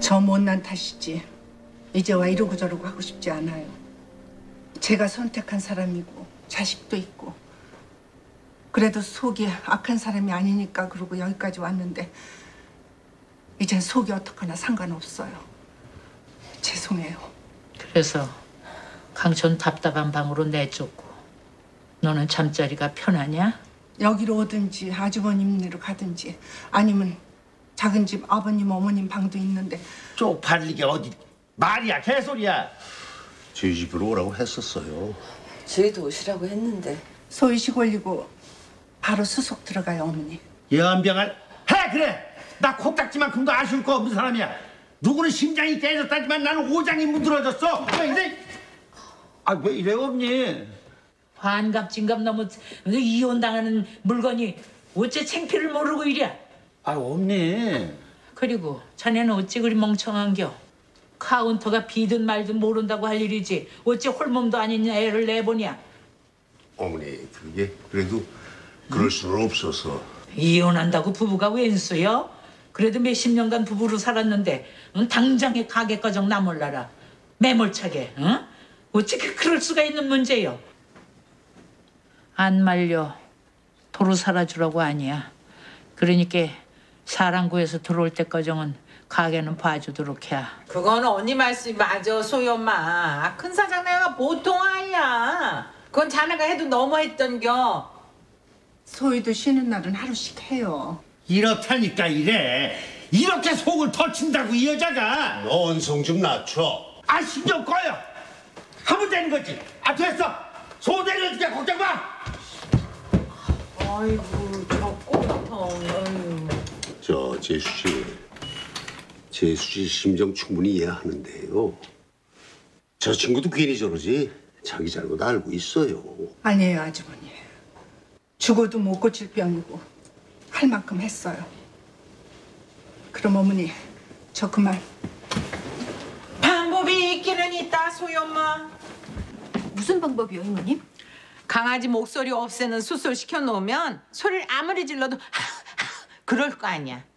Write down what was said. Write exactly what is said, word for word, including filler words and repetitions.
저 못난 탓이지. 이제와 이러고 저러고 하고 싶지 않아요. 제가 선택한 사람이고 자식도 있고 그래도 속이 악한 사람이 아니니까 그러고 여기까지 왔는데 이젠 속이 어떻거나 상관없어요. 죄송해요. 그래서 강촌 답답한 방으로 내쫓고 너는 잠자리가 편하냐? 여기로 오든지 아주버님네로 가든지 아니면 작은 집 아버님 어머님 방도 있는데 쪽팔리게 어디 말이야 개소리야. 저희 집으로 오라고 했었어요. 저희도 오시라고 했는데. 소위 시골이고 바로 수속 들어가요 어머니. 연병을 해 그래. 나 콕딱지만큼도 아쉬울 거 없는 사람이야. 누구는 심장이 깨졌다지만 나는 오장이 문드러졌어. 왜 이래? 아 왜 이래 없니? 환갑 진갑 넘어 이혼당하는 물건이 어째 창피를 모르고 이랴. 아 없니? 그리고 자네는 어찌 그리 멍청한겨. 카운터가 비든 말든 모른다고 할 일이지 어째 홀몸도 아닌 애를 내보냐. 어머니 그게 그래도 그럴 수는 없어서. 이혼한다고 부부가 웬수요? 그래도 몇십 년간 부부로 살았는데 응? 당장에 가게꺼정 나몰라라. 매몰차게. 응? 어떻게 그럴 수가 있는 문제요? 안 말려 도로 살아주라고 아니야. 그러니까 사람 구해서 들어올 때까정은 가게는 봐주도록 해. 그건 언니 말씀이 맞아, 소희 엄마. 큰 사장 내가 보통 아이야. 그건 자네가 해도 너무했던겨. 소희도 쉬는 날은 하루씩 해요. 이렇다니까 이래. 이렇게 속을 터친다고 이 여자가. 너 언성 좀 낮춰. 아 신경 꺼요. 하면 되는 거지. 아 됐어. 소 내려줄게 걱정 마. 아이고, 저 꼬마통. 저 재수 씨, 재수 씨 심정 충분히 이해하는데요. 저 친구도 괜히 저러지. 자기 잘못 알고 있어요. 아니에요 아주버니. 죽어도 못 고칠 병이고 할 만큼 했어요. 그럼 어머니 저 그만. 방법이 있기는 있다, 소희 엄마. 무슨 방법이요, 이모님? 강아지 목소리 없애는 수술 시켜놓으면 소리를 아무리 질러도 그럴 거 아니야.